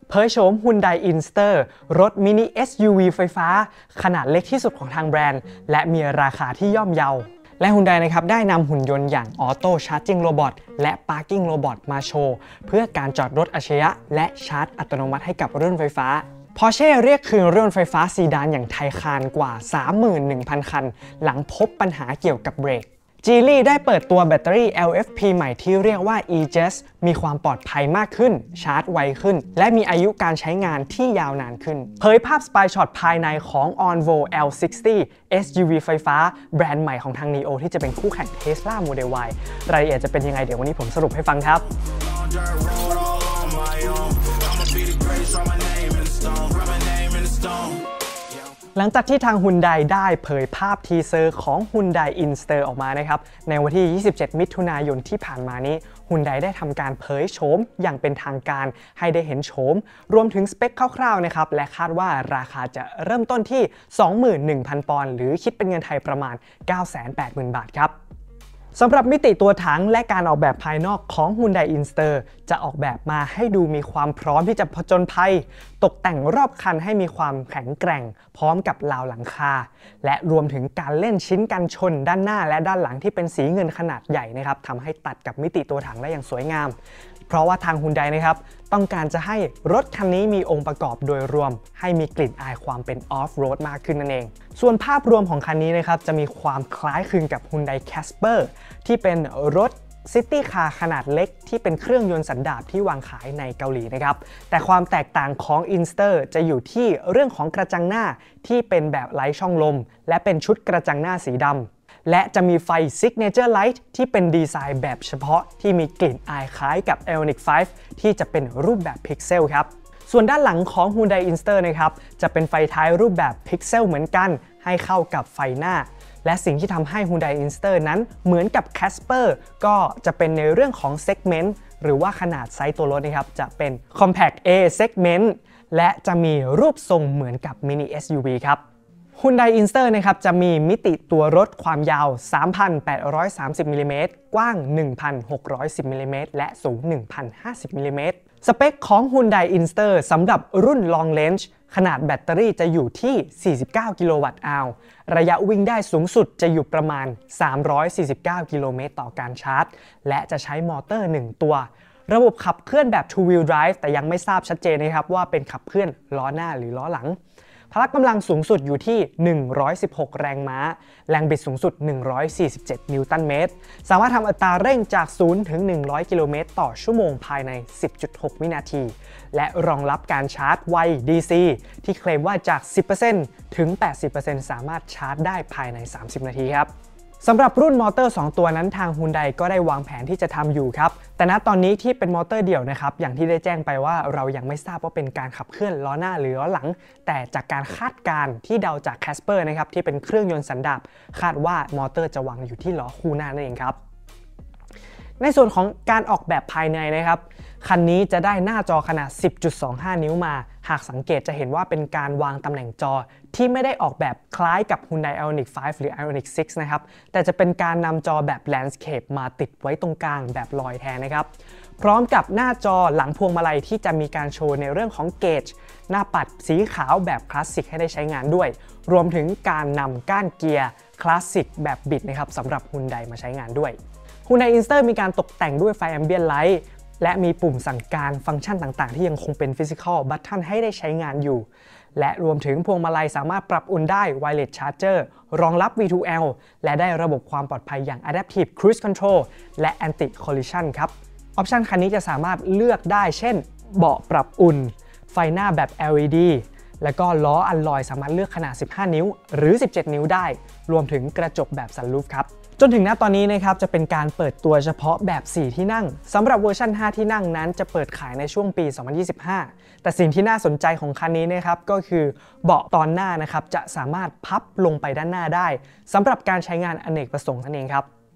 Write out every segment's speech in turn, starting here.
เผยโฉม Hyundai Inster รถมินิ SUV ไฟฟ้าขนาดเล็กที่สุดของทางแบรนด์และมีราคาที่ย่อมเยาและ Hyundai นะครับได้นำหุ่นยนต์อย่าง Auto Charging Robot และ Parking Robot มาโชว์เพื่อการจอดรถอัจฉริยะและชาร์จอัตโนมัติให้กับรุ่นไฟฟ้า Porsche เรียกคืนรุ่นไฟฟ้าซีดานอย่างไทคานกว่า 31,000 คันหลังพบปัญหาเกี่ยวกับเบรกGeely ได้เปิดตัวแบตเตอรี่ LFP ใหม่ที่เรียกว่า EJES มีความปลอดภัยมากขึ้นชาร์จไวขึ้นและมีอายุการใช้งานที่ยาวนานขึ้นเผยภาพ Spy Shot ภายในของ Onvo L60 SUV ไฟฟ้าแบรนด์ใหม่ของทาง NIO ที่จะเป็นคู่แข่ง Tesla Model Y รายละเอียดจะเป็นยังไงเดี๋ยววันนี้ผมสรุปให้ฟังครับหลังจากที่ทาง Hyundai ได้เผยภาพทีเซอร์ของ Hyundai Inster ออกมานะครับในวันที่ 27 มิถุนายนที่ผ่านมานี้ Hyundai ได้ทำการเผยโฉมอย่างเป็นทางการให้ได้เห็นโฉมรวมถึงสเปคคร่าวๆนะครับและคาดว่าราคาจะเริ่มต้นที่ 21,000 ปอนด์หรือคิดเป็นเงินไทยประมาณ 980,000 บาทครับสำหรับมิติตัวถังและการออกแบบภายนอกของ Hyundai Inster จะออกแบบมาให้ดูมีความพร้อมที่จะผจญภัยตกแต่งรอบคันให้มีความแข็งแกร่งพร้อมกับราวหลังคาและรวมถึงการเล่นชิ้นกันชนด้านหน้าและด้านหลังที่เป็นสีเงินขนาดใหญ่นะครับทำให้ตัดกับมิติตัวถังได้อย่างสวยงามเพราะว่าทาง Hyundai นะครับต้องการจะให้รถคันนี้มีองค์ประกอบโดยรวมให้มีกลิ่นอายความเป็นออฟโรดมากขึ้นนั่นเองส่วนภาพรวมของคันนี้นะครับจะมีความคล้ายคลึงกับ Hyundai Casper ที่เป็นรถซิตี้คาร์ขนาดเล็กที่เป็นเครื่องยนต์สันดาปที่วางขายในเกาหลีนะครับแต่ความแตกต่างของ Inster จะอยู่ที่เรื่องของกระจังหน้าที่เป็นแบบไร้ช่องลมและเป็นชุดกระจังหน้าสีดำและจะมีไฟ Signature Light ที่เป็นดีไซน์แบบเฉพาะที่มีกลิ่นอายคล้ายกับ Ioniq 5 ที่จะเป็นรูปแบบพิกเซลครับส่วนด้านหลังของ Hyundai Inster นะครับจะเป็นไฟท้ายรูปแบบพิกเซลเหมือนกันให้เข้ากับไฟหน้าและสิ่งที่ทำให้ Hyundai Inster นั้นเหมือนกับ Casper ก็จะเป็นในเรื่องของ Segment หรือว่าขนาดไซส์ตัวรถนะครับจะเป็น Compact A Segment และจะมีรูปทรงเหมือนกับ Mini SUV ครับ Hyundai Inster นะครับจะมีมิติตัวรถความยาว 3,830 มิลลิเมตรกว้าง 1,610 มิลลิเมตรและสูง 1,050 มิลลิเมตรสเปคของ Hyundai Inster สำหรับรุ่น Long Range ขนาดแบตเตอรี่จะอยู่ที่ 49 กิโลวัตต์อาวร์ระยะวิ่งได้สูงสุดจะอยู่ประมาณ 349 กิโลเมตรต่อการชาร์จและจะใช้มอเตอร์ 1 ตัวระบบขับเคลื่อนแบบ Two Wheel Drive แต่ยังไม่ทราบชัดเจนนะครับว่าเป็นขับเคลื่อนล้อหน้าหรือล้อหลังพละกำลังสูงสุดอยู่ที่ 116 แรงม้าแรงบิดสูงสุด 147 นิวตันเมตรสามารถทำอัตราเร่งจาก 0 ถึง 100 กิโลเมตรต่อชั่วโมงภายใน 10.6 วินาทีและรองรับการชาร์จไว DC ที่เคลมว่าจาก 10% ถึง 80% สามารถชาร์จได้ภายใน 30 นาทีครับสำหรับรุ่นมอเตอร์ 2 ตัวนั้นทาง Hyundai ก็ได้วางแผนที่จะทำอยู่ครับแต่ณตอนนี้ที่เป็นมอเตอร์เดี่ยวนะครับอย่างที่ได้แจ้งไปว่าเรายังไม่ทราบว่าเป็นการขับเคลื่อนล้อหน้าหรือล้อหลังแต่จากการคาดการณ์ที่เดาจาก Casper นะครับที่เป็นเครื่องยนต์สันดาปคาดว่ามอเตอร์จะวางอยู่ที่ล้อคู่หน้านั่นเองครับในส่วนของการออกแบบภายในนะครับคันนี้จะได้หน้าจอขนาด 10.25 นิ้วมาหากสังเกตจะเห็นว่าเป็นการวางตำแหน่งจอที่ไม่ได้ออกแบบคล้ายกับ Hyundai Ioniq 5 หรือ Ioniq 6 นะครับแต่จะเป็นการนำจอแบบ Landscape มาติดไว้ตรงกลางแบบลอยแทนนะครับพร้อมกับหน้าจอหลังพวงมาลัยที่จะมีการโชว์ในเรื่องของเกจหน้าปัดสีขาวแบบคลาสสิกให้ได้ใช้งานด้วยรวมถึงการนำก้านเกียร์คลาสสิกแบบบิดนะครับสำหรับ Hyundai มาใช้งานด้วย Hyundai Inster มีการตกแต่งด้วยไฟ Ambient Light และมีปุ่มสั่งการฟังก์ชันต่างๆที่ยังคงเป็น Physical Button ให้ได้ใช้งานอยู่และรวมถึงพวงมาลัยสามารถปรับอุ่นได้ Wireless Charger รองรับ V2L และได้ระบบความปลอดภัยอย่าง Adaptive Cruise Control และ Anti Collision ครับออปชันคันนี้จะสามารถเลือกได้เช่นเบาะปรับอุ่นไฟหน้าแบบ LED แล้วก็ล้ออัลลอยสามารถเลือกขนาด 15 นิ้วหรือ 17 นิ้วได้รวมถึงกระจกแบบ Sunroof ครับจนถึงณตอนนี้นะครับจะเป็นการเปิดตัวเฉพาะแบบ 4 ที่นั่งสำหรับเวอร์ชัน 5 ที่นั่งนั้นจะเปิดขายในช่วงปี 2025 แต่สิ่งที่น่าสนใจของคันนี้นะครับก็คือเบาะตอนหน้านะครับจะสามารถพับลงไปด้านหน้าได้สำหรับการใช้งานอเนกประสงค์นั่นเองครับ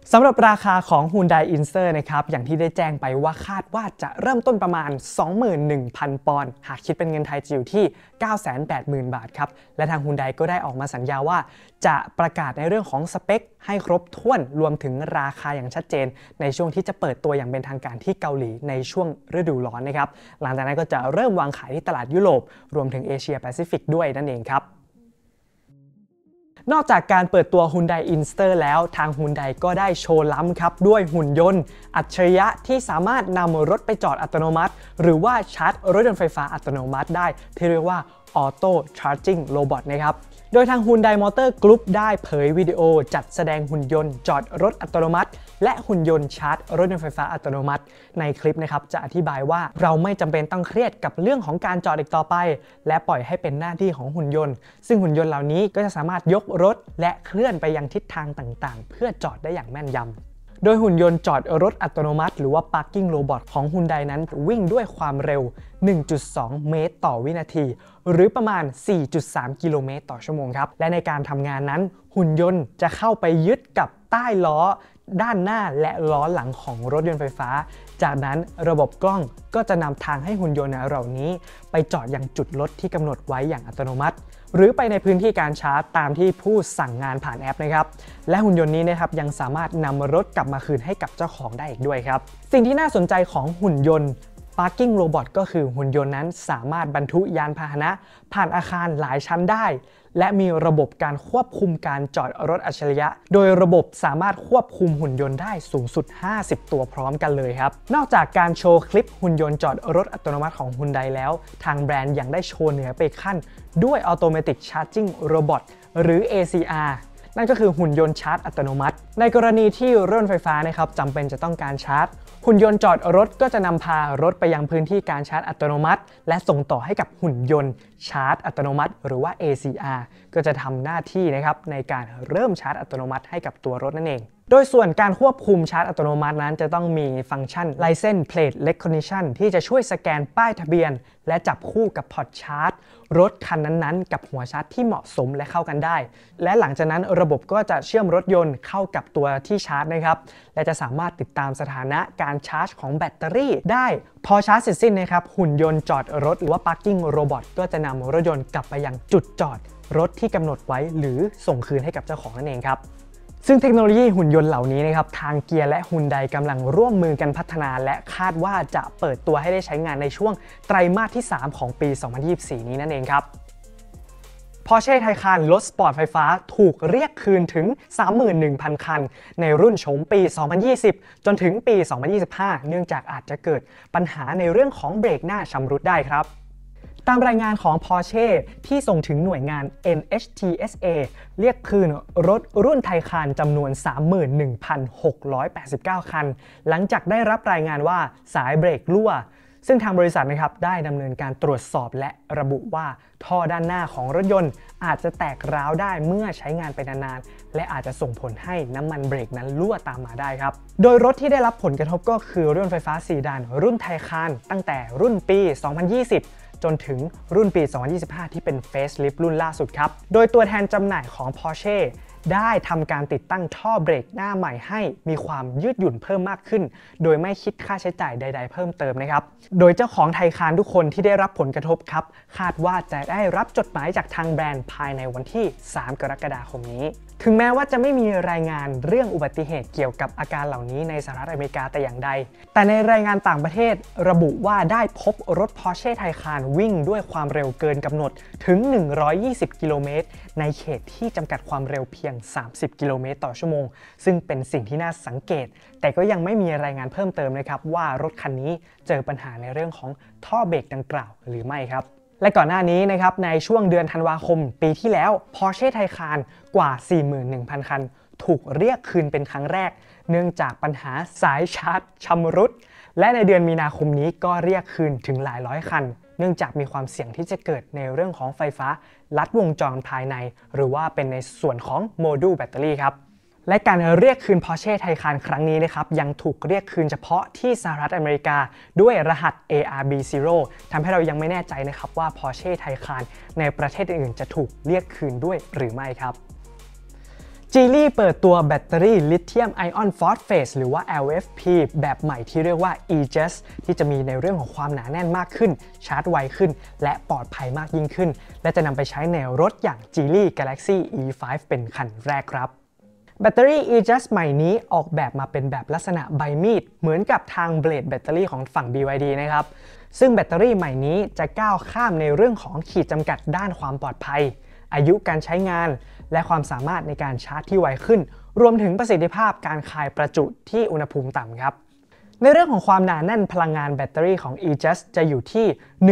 สำหรับราคาของ Hyundai Inster นะครับอย่างที่ได้แจ้งไปว่าคาดว่าจะเริ่มต้นประมาณ 21,000 ปอนด์หากคิดเป็นเงินไทยจะอยู่ที่ 980,000 บาทครับและทาง Hyundai ก็ได้ออกมาสัญญาว่าจะประกาศในเรื่องของสเปคให้ครบถ้วนรวมถึงราคาอย่างชัดเจนในช่วงที่จะเปิดตัวอย่างเป็นทางการที่เกาหลีในช่วงฤดูร้อนนะครับหลังจากนั้นก็จะเริ่มวางขายที่ตลาดยุโรปรวมถึงเอเชียแปซิฟิกด้วยนั่นเองครับนอกจากการเปิดตัว Hyundai Inster แล้วทาง Hyundai ก็ได้โชว์ล้ำครับด้วยหุ่นยนต์อัจฉริยะที่สามารถนำรถไปจอดอัตโนมัติหรือว่าชาร์จรถยนต์ไฟฟ้าอัตโนมัติได้ที่เรียกว่า Auto Charging Robot นะครับโดยทาง Hyundai Motor Group ได้เผยวิดีโอจัดแสดงหุ่นยนต์จอดรถอัตโนมัติและหุ่นยนต์ชาร์จรถยนต์ไฟฟ้าอัตโนมัติในคลิปนะครับจะอธิบายว่าเราไม่จำเป็นต้องเครียดกับเรื่องของการจอดอีกต่อไปและปล่อยให้เป็นหน้าที่ของหุ่นยนต์ซึ่งหุ่นยนต์เหล่านี้ก็จะสามารถยกรถและเคลื่อนไปยังทิศทางต่างๆเพื่อจอดได้อย่างแม่นยำโดยหุ่นยนต์จอดรถอัตโนมัติหรือว่า Parking Robot ของ Hyundai นั้นวิ่งด้วยความเร็ว 1.2 เมตรต่อวินาทีหรือประมาณ 4.3 กิโลเมตรต่อชั่วโมงครับและในการทำงานนั้นหุ่นยนต์จะเข้าไปยึดกับใต้ล้อด้านหน้าและล้อหลังของรถยนต์ไฟฟ้าจากนั้นระบบกล้องก็จะนำทางให้หุ่นยนต์เหล่านี้ไปจอดยังจุดรถที่กำหนดไว้อย่างอัตโนมัติหรือไปในพื้นที่การชาร์จตามที่ผู้สั่งงานผ่านแอปนะครับและหุ่นยนต์นี้นะครับยังสามารถนำรถกลับมาคืนให้กับเจ้าของได้อีกด้วยครับสิ่งที่น่าสนใจของหุ่นยนต์ Parking Robot ก็คือหุ่นยนต์นั้นสามารถบรรทุกยานพาหนะผ่านอาคารหลายชั้นได้และมีระบบการควบคุมการจอดรถอัจฉริยะโดยระบบสามารถควบคุมหุ่นยนต์ได้สูงสุด50ตัวพร้อมกันเลยครับนอกจากการโชว์คลิปหุ่นยนต์จอดรถอัตโนมัติของ Hyundai แล้วทางแบรนด์ยังได้โชว์เหนือไปขั้นด้วย Automatic Charging Robot หรือ ACR นั่นก็คือหุ่นยนต์ชาร์จอัตโนมัติในกรณีที่รถไฟฟ้านะครับจำเป็นจะต้องการชาร์จหุ่นยนต์จอดรถก็จะนำพารถไปยังพื้นที่การชาร์จอัตโนมัติและส่งต่อให้กับหุ่นยนต์ชาร์จอัตโนมัติหรือว่า ACR ก็จะทำหน้าที่นะครับในการเริ่มชาร์จอัตโนมัติให้กับตัวรถนั่นเองโดยส่วนการควบคุมชาร์จอัตโนมัตินั้นจะต้องมีฟังก์ชัน License Plate Recognition ที่จะช่วยสแกนป้ายทะเบียนและจับคู่กับพอร์ตชาร์จรถคันนั้นๆกับหัวชาร์จที่เหมาะสมและเข้ากันได้และหลังจากนั้นระบบก็จะเชื่อมรถยนต์เข้ากับตัวที่ชาร์จนะครับและจะสามารถติดตามสถานะการชาร์จของแบตเตอรี่ได้พอชาร์จเสร็จสิ้นนะครับหุ่นยนต์จอดรถหรือว่า Parking Robot ก็จะนำรถยนต์กลับไปยังจุดจอดรถที่กำหนดไว้หรือส่งคืนให้กับเจ้าของนั่นเองครับซึ่งเทคโนโลยีหุ่นยนต์เหล่านี้นะครับทางเกียร์และ Hyundai กำลังร่วมมือกันพัฒนาและคาดว่าจะเปิดตัวให้ได้ใช้งานในช่วงไตรมาสที่ 3 ของปี 2024 นี้นั่นเองครับ Porsche Taycan รถสปอร์ตไฟฟ้าถูกเรียกคืนถึง 31,000 คันในรุ่นโฉมปี 2020 จนถึงปี 2025 เนื่องจากอาจจะเกิดปัญหาในเรื่องของเบรกหน้าชำรุดได้ครับตามรายงานของ Porsche ที่ส่งถึงหน่วยงาน NHTSA เรียกคืนรถรุ่น Taycan จำนวน 31,689 คันหลังจากได้รับรายงานว่าสายเบรกรั่วซึ่งทางบริษัทนะครับได้ดำเนินการตรวจสอบและระบุว่าท่อด้านหน้าของรถยนต์อาจจะแตกร้าวได้เมื่อใช้งานไปนานๆและอาจจะส่งผลให้น้ำมันเบรกนั้นรั่วตามมาได้ครับโดยรถที่ได้รับผลกระทบก็คือรถไฟฟ้าซีดานรุ่น Taycan ตั้งแต่รุ่นปี 2020 จนถึงรุ่นปี 2025 ที่เป็น Facelift รุ่นล่าสุดครับโดยตัวแทนจำหน่ายของ Porsche ได้ทำการติดตั้งท่อเบรกหน้าใหม่ให้มีความยืดหยุ่นเพิ่มมากขึ้นโดยไม่คิดค่าใช้จ่ายใดๆเพิ่มเติมนะครับโดยเจ้าของไทคานทุกคนที่ได้รับผลกระทบครับคาดว่าจะได้รับจดหมายจากทางแบรนด์ภายในวันที่ 3 กรกฎาคมนี้ถึงแม้ว่าจะไม่มีรายงานเรื่องอุบัติเหตุเกี่ยวกับอาการเหล่านี้ในสหรัฐอเมริกาแต่อย่างใดแต่ในรายงานต่างประเทศระบุว่าได้พบรถ Porsche Taycan วิ่งด้วยความเร็วเกินกำหนดถึง 120 กิโลเมตรในเขตที่จำกัดความเร็วเพียง 30 กิโลเมตรต่อชั่วโมงซึ่งเป็นสิ่งที่น่าสังเกตแต่ก็ยังไม่มีรายงานเพิ่มเติมนะครับว่ารถคันนี้เจอปัญหาในเรื่องของท่อเบรกดังกล่าวหรือไม่ครับและก่อนหน้านี้นะครับในช่วงเดือนธันวาคมปีที่แล้ว Porsche Taycan กว่า 41,000 คันถูกเรียกคืนเป็นครั้งแรกเนื่องจากปัญหาสายชาร์จชำรุดและในเดือนมีนาคมนี้ก็เรียกคืนถึงหลายร้อยคันเนื่องจากมีความเสี่ยงที่จะเกิดในเรื่องของไฟฟ้าลัดวงจรภายในหรือว่าเป็นในส่วนของโมดูลแบตเตอรี่ครับและการเรียกคืน Porsche Taycan ครั้งนี้นะครับยังถูกเรียกคืนเฉพาะที่สหรัฐอเมริกาด้วยรหัส ARB0 ทำให้เรายังไม่แน่ใจนะครับว่า Porsche Taycan ในประเทศอื่นๆจะถูกเรียกคืนด้วยหรือไม่ครับ Geely เปิดตัวแบตเตอรี่ลิเธียมไอออนฟอสเฟตหรือว่า LFP แบบใหม่ที่เรียกว่า e-Just ที่จะมีในเรื่องของความหนาแน่นมากขึ้นชาร์จไวขึ้นและปลอดภัยมากยิ่งขึ้นและจะนำไปใช้ในรถอย่าง Geely Galaxy E5 เป็นคันแรกครับแบตเตอรี่ e-Just ใหม่นี้ออกแบบมาเป็นแบบลักษณะใบมีดเหมือนกับทางเบลดแบตเตอรี่ของฝั่ง BYD นะครับซึ่งแบตเตอรี่ใหม่นี้จะก้าวข้ามในเรื่องของขีดจำกัดด้านความปลอดภัยอายุการใช้งานและความสามารถในการชาร์จที่ไวขึ้นรวมถึงประสิทธิภาพการคายประจุที่อุณหภูมิต่ำครับในเรื่องของความหนาแน่นพลังงานแบตเตอรี่ของ e-Just จะอยู่ที่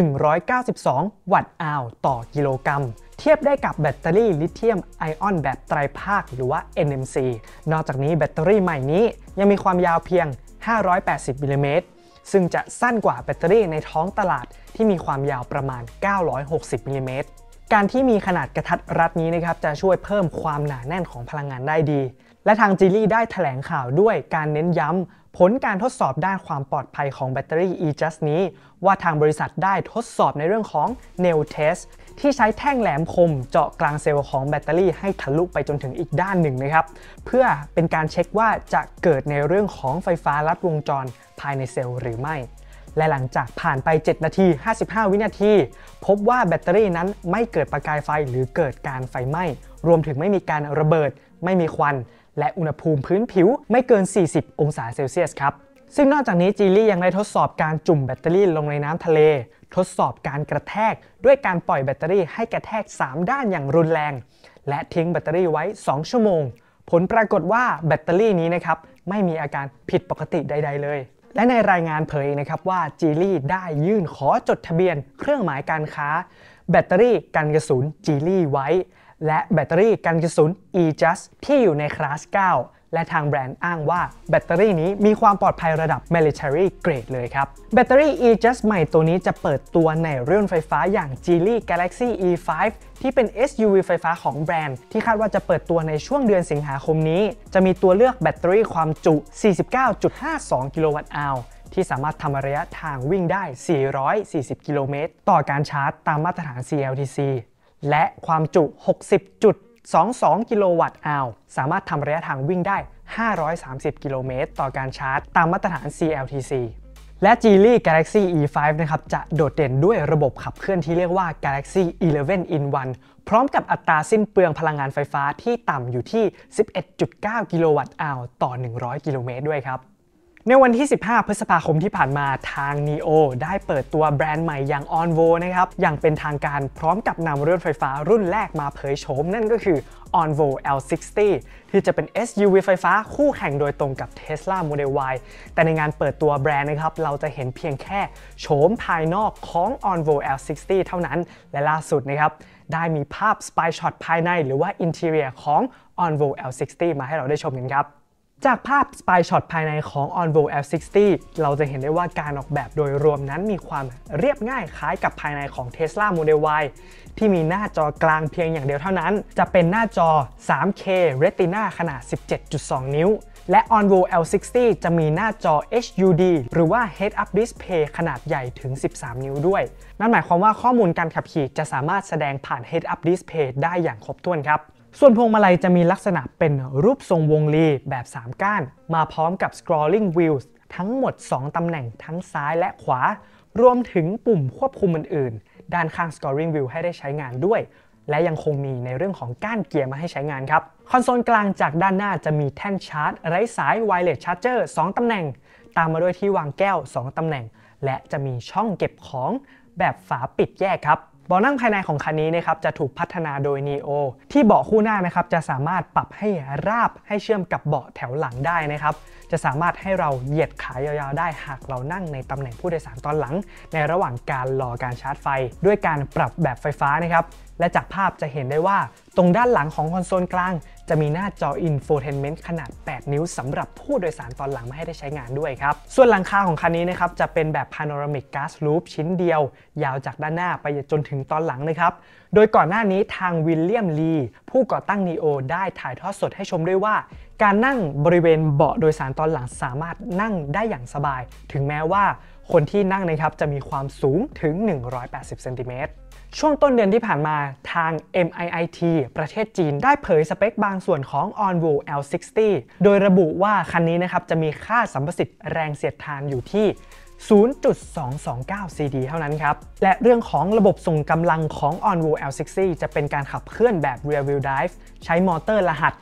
192วัตต์อาวต่อกิโลกรัมเทียบได้กับแบตเตอรี่ลิเธียมไอออนแบบไตรภาคหรือว่า NMC นอกจากนี้แบตเตอรี่ใหม่นี้ยังมีความยาวเพียง580มิลลิเมตรซึ่งจะสั้นกว่าแบตเตอรี่ในท้องตลาดที่มีความยาวประมาณ960มิลลิเมตรการที่มีขนาดกระทัดรัดนี้นะครับจะช่วยเพิ่มความหนาแน่นของพลังงานได้ดีและทาง Geely ได้แถลงข่าวด้วยการเน้นย้ำผลการทดสอบด้านความปลอดภัยของแบตเตอรี่ e-Just นี้ว่าทางบริษัทได้ทดสอบในเรื่องของ Nail Test ที่ใช้แท่งแหลมคมเจาะกลางเซลล์ของแบตเตอรี่ให้ทะลุไปจนถึงอีกด้านหนึ่งนะครับเพื่อเป็นการเช็คว่าจะเกิดในเรื่องของไฟฟ้าลัดวงจรภายในเซลล์หรือไม่และหลังจากผ่านไป7นาที55วินาทีพบว่าแบตเตอรี่นั้นไม่เกิดประกายไฟหรือเกิดการไฟไหม้รวมถึงไม่มีการระเบิดไม่มีควันและอุณหภูมิพื้นผิวไม่เกิน40องศาเซลเซียสครับซึ่งนอกจากนี้ Geely ยังได้ทดสอบการจุ่มแบตเตอรี่ลงในน้ำทะเลทดสอบการกระแทกด้วยการปล่อยแบตเตอรี่ให้กระแทก3ด้านอย่างรุนแรงและทิ้งแบตเตอรี่ไว้2ชั่วโมงผลปรากฏว่าแบตเตอรี่นี้นะครับไม่มีอาการผิดปกติใดๆเลยและในรายงานเผยนะครับว่า Geely ได้ยื่นขอจดทะเบียนเครื่องหมายการค้าแบตเตอรี่กันกระสุน Geely ไว้และแบตเตอรี่กันกระสุน e-Just ที่อยู่ในคลาส 9 และทางแบรนด์อ้างว่าแบตเตอรี่นี้มีความปลอดภัยระดับ military grade เลยครับแบตเตอรี่ e-Just ใหม่ตัวนี้จะเปิดตัวในรถไฟฟ้าอย่าง Geely Galaxy E5 ที่เป็น SUV ไฟฟ้าของแบรนด์ที่คาดว่าจะเปิดตัวในช่วงเดือนสิงหาคมนี้จะมีตัวเลือกแบตเตอรี่ความจุ 49.52 กิโลวัตต์อาวที่สามารถทำระยะทางวิ่งได้440กิโลเมตรต่อการชาร์จตามมาตรฐาน CLTC และความจุ 60.22 กิโลวัตต์อาวสามารถทำระยะทางวิ่งได้530กิโลเมตรต่อการชาร์จตามมาตรฐาน CLTC และ Geely Galaxy E5 นะครับจะโดดเด่นด้วยระบบขับเคลื่อนที่เรียกว่า Galaxy 11 in 1 พร้อมกับอัตราสิ้นเปลืองพลังงานไฟฟ้าที่ต่ำอยู่ที่ 11.9 กิโลวัตต์อาวต่อ 100 กิโลเมตรด้วยครับในวันที่ 15 พฤษภาคมที่ผ่านมาทาง NIO ได้เปิดตัวแบรนด์ใหม่อย่าง Onvo นะครับอย่างเป็นทางการพร้อมกับนำรถไฟฟ้ารุ่นแรกมาเผยโฉมนั่นก็คือ Onvo L60 ที่จะเป็น SUV ไฟฟ้าคู่แข่งโดยตรงกับ Tesla Model Y แต่ในงานเปิดตัวแบรนด์นะครับเราจะเห็นเพียงแค่โฉมภายนอกของ Onvo L60 เท่านั้นและล่าสุดนะครับได้มีภาพ Spy Shot ภายในหรือว่า Interior ของ Onvo L60 มาให้เราได้ชมกันครับจากภาพ Spy Shot ภายในของ Onvo L60 เราจะเห็นได้ว่าการออกแบบโดยรวมนั้นมีความเรียบง่ายคล้ายกับภายในของ Tesla Model Y ที่มีหน้าจอกลางเพียงอย่างเดียวเท่านั้นจะเป็นหน้าจอ 3K Retina ขนาด 17.2 นิ้วและ Onvo L60 จะมีหน้าจอ HUD หรือว่า Head Up Display ขนาดใหญ่ถึง 13 นิ้วด้วยนั่นหมายความว่าข้อมูลการขับขี่จะสามารถแสดงผ่าน Head Up Display ได้อย่างครบถ้วนครับส่วนพวงมาลัยจะมีลักษณะเป็นรูปทรงวงรีแบบ3ก้านมาพร้อมกับ scrolling wheels ทั้งหมด2ตำแหน่งทั้งซ้ายและขวารวมถึงปุ่มควบคุมอื่นๆด้านข้าง scrolling wheel ให้ได้ใช้งานด้วยและยังคงมีในเรื่องของก้านเกียร์มาให้ใช้งานครับคอนโซลกลางจากด้านหน้าจะมีแท่นชาร์จไร้สาย wireless charger 2 ตำแหน่งตามมาด้วยที่วางแก้ว2ตำแหน่งและจะมีช่องเก็บของแบบฝาปิดแยกครับเบาะนั่งภายในของคันนี้นะครับจะถูกพัฒนาโดย NIO ที่เบาะคู่หน้านะครับจะสามารถปรับให้ราบให้เชื่อมกับเบาะแถวหลังได้นะครับจะสามารถให้เราเหยียดขายาวๆได้หากเรานั่งในตำแหน่งผู้โดยสารตอนหลังในระหว่างการรอการชาร์จไฟด้วยการปรับแบบไฟฟ้านะครับและจากภาพจะเห็นได้ว่าตรงด้านหลังของคอนโซลกลางจะมีหน้าจอ Infotainment ขนาด 8 นิ้วสำหรับผู้โดยสารตอนหลังมาให้ได้ใช้งานด้วยครับส่วนหลังคาของคันนี้นะครับจะเป็นแบบ Panoramic Glass Roof ชิ้นเดียวยาวจากด้านหน้าไปจนถึงตอนหลังนะครับโดยก่อนหน้านี้ทางวิลเลียมลีผู้ก่อตั้ง NIO ได้ถ่ายทอดสดให้ชมด้วยว่าการนั่งบริเวณเบาะโดยสารตอนหลังสามารถนั่งได้อย่างสบายถึงแม้ว่าคนที่นั่งนะครับจะมีความสูงถึง180เซนติเมตรช่วงต้นเดือนที่ผ่านมาทาง MIIT ประเทศจีนได้เผยสเปคบางส่วนของ Onvo L60 โดยระบุว่าคันนี้นะครับจะมีค่าสัมประสิทธิ์แรงเสียดทานอยู่ที่ 0.229 CD เท่านั้นครับและเรื่องของระบบส่งกำลังของ Onvo L60 จะเป็นการขับเคลื่อนแบบ Rear Wheel Drive ใช้มอเตอร์รหัส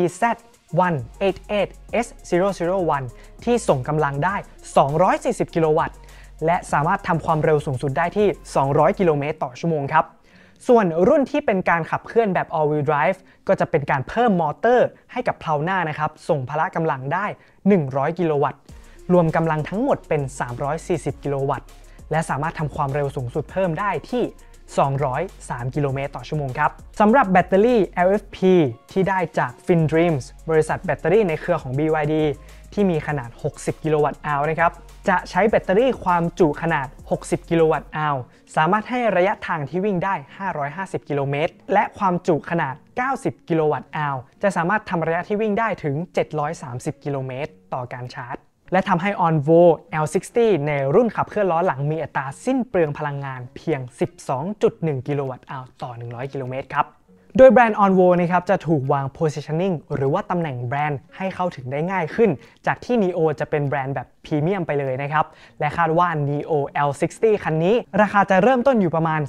TZ188S001 ที่ส่งกำลังได้240กิโลวัตต์และสามารถทำความเร็วสูงสุดได้ที่200กิโลเมตรต่อชั่วโมงครับส่วนรุ่นที่เป็นการขับเคลื่อนแบบ All Wheel Drive ก็จะเป็นการเพิ่มมอเตอร์ให้กับเพลาหน้านะครับส่งพละกำลังได้100กิโลวัตต์รวมกำลังทั้งหมดเป็น340กิโลวัตต์และสามารถทำความเร็วสูงสุดเพิ่มได้ที่203กิโลเมตรต่อชั่วโมงครับสำหรับแบตเตอรี่ LFP ที่ได้จาก FinDreams บริษัทแบตเตอรี่ในเครือของ BYD ที่มีขนาด60กิโลวัตต์อาวนะครับจะใช้แบตเตอรี่ความจุขนาด60กิโลวัตต์อาวสามารถให้ระยะทางที่วิ่งได้550กิโลเมตรและความจุขนาด90กิโลวัตต์อาวจะสามารถทำระยะที่วิ่งได้ถึง730กิโลเมตรต่อการชาร์จและทำให้ Onvo L60 ในรุ่นขับเคลื่อนล้อหลังมีอัตราสิ้นเปลืองพลังงานเพียง 12.1 กิโลวัตต์อาวต่อ100กิโลเมตรครับโดยแบรนด์ Onvo นะครับจะถูกวาง positioning หรือว่าตำแหน่งแบรนด์ให้เข้าถึงได้ง่ายขึ้นจากที่ NIO จะเป็นแบรนด์แบบพรีเมียมไปเลยนะครับและคาดว่า NIO L60 คันนี้ราคาจะเริ่มต้นอยู่ประมาณ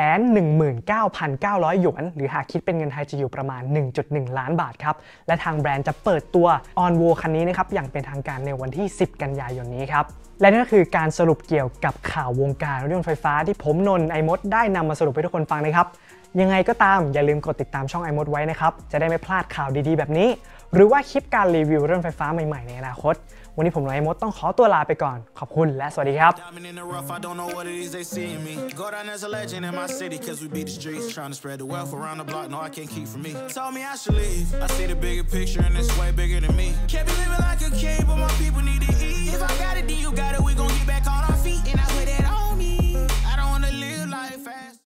219,900 หยวนหรือหากคิดเป็นเงินไทยจะอยู่ประมาณ 1.1 ล้านบาทครับและทางแบรนด์จะเปิดตัว Onvo คันนี้นะครับอย่างเป็นทางการในวันที่10กันยายนนี้ครับและนั่นก็คือการสรุปเกี่ยวกับข่าววงการรถยนต์ไฟฟ้าที่ผมนนท์ไอมดได้นำมาสรุปให้ทุกคนฟังนะครับยังไงก็ตามอย่าลืมกดติดตามช่อง iMod ไว้นะครับจะได้ไม่พลาดข่าวดีๆแบบนี้หรือว่าคลิปการรีวิวรถไฟฟ้าใหม่ๆในอนาคตวันนี้ผมนนท์ไอมดต้องขอตัวลาไปก่อนขอบคุณและสวัสดีครับ